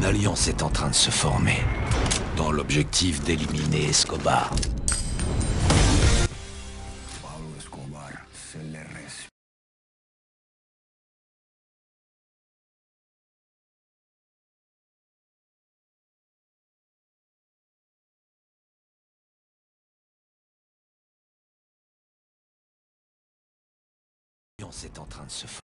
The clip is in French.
Une alliance est en train de se former, dans l'objectif d'éliminer Escobar. Pablo Escobar se le respeta. L'alliance est en train de se former.